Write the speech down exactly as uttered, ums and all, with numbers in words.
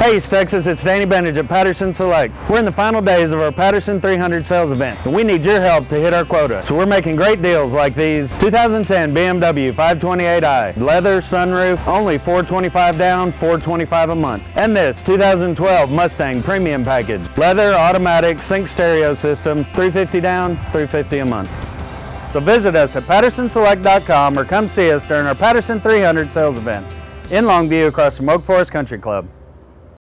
Hey East Texas, it's Danny Bennett at Patterson Select. We're in the final days of our Patterson three hundred sales event, and we need your help to hit our quota. So we're making great deals like these two thousand ten B M W five twenty-eight i, leather sunroof, only four hundred twenty-five dollars, four hundred twenty-five dollars a month. And this two thousand twelve Mustang Premium Package, leather, automatic, sync stereo system, three hundred fifty dollars, three hundred fifty dollars a month. So visit us at Patterson Select dot com or come see us during our Patterson three hundred sales event in Longview across from Oak Forest Country Club.